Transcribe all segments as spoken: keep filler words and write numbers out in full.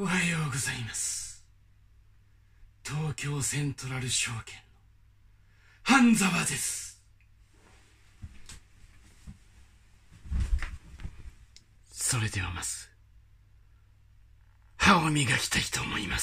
おはようございます。東京セントラル証券の半沢です。それではまず歯を磨きたいと思います。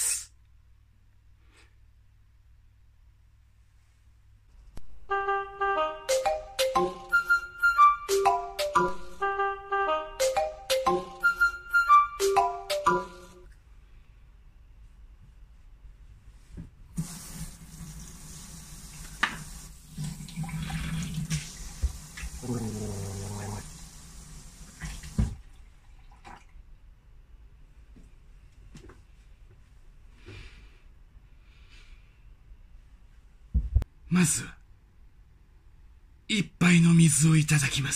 まずは一杯の水をいただきます。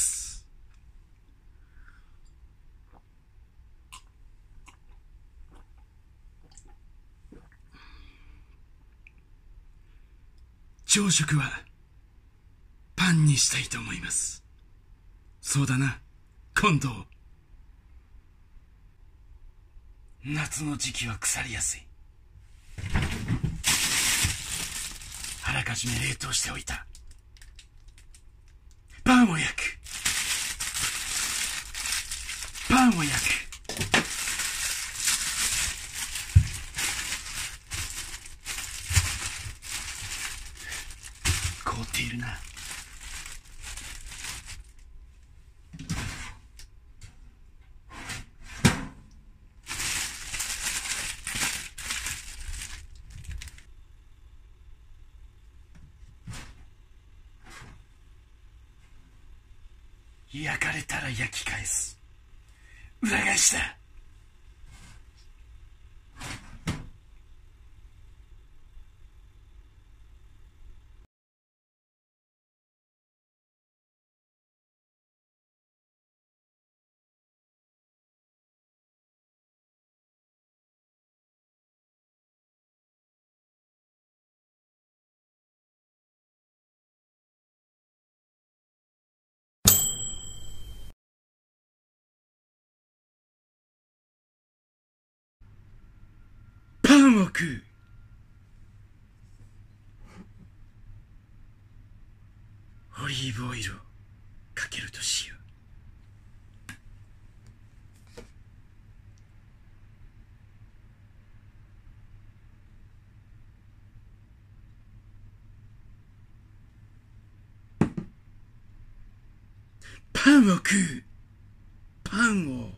朝食はパンにしたいと思います。そうだな、近藤。夏の時期は腐りやすい。あらかじめ冷凍しておいたパンを焼くパンを焼く凍っているな。焼かれたら焼き返す。裏返しだ。パンを食う。オリーブオイルをかけるとしよう。パンを食う。パンを。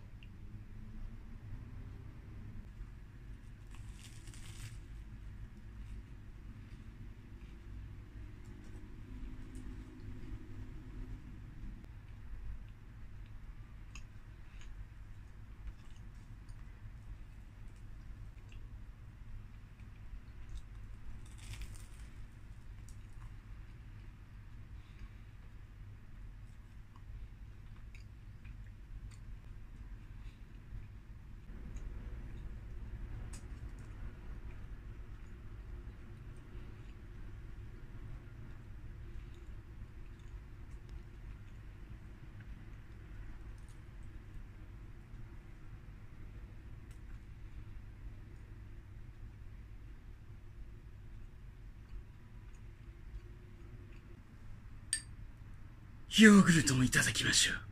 ヨーグルトもいただきましょう。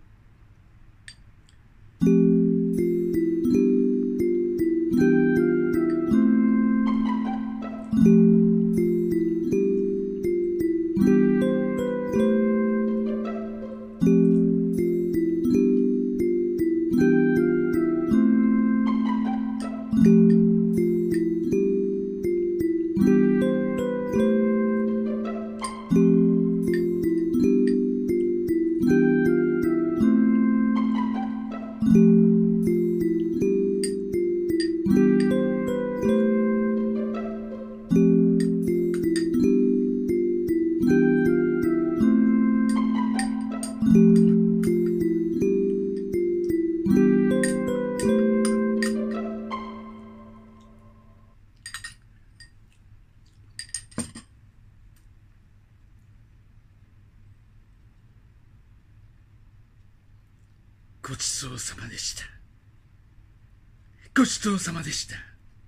ごちそうさまでした。 ごちそうさまでした。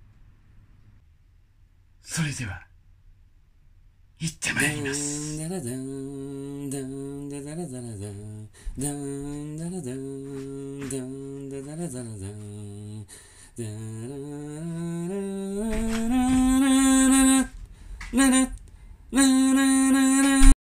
それでは行ってまいります。